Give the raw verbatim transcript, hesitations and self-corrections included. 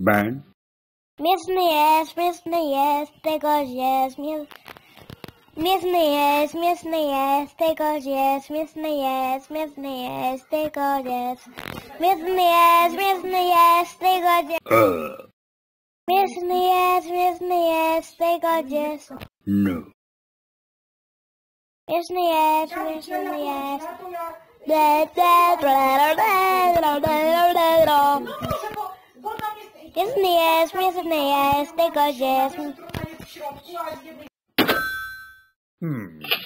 Ben. Mięsny jest, mięsny jest, tego jest, mię... Mięsny jest, mięsny jest, tego jest, mięsny jest, mięsny jest, tego jest. Mięsny jest, mięsny jest, tego jest. Uh. Mięsny jest, mięsny jest, tego jest. No. Mięsny jest, mięsny jest. De, de, de, de, de, de, de, de. Mięsny jest, mięsny jest, tego jest. Hmm.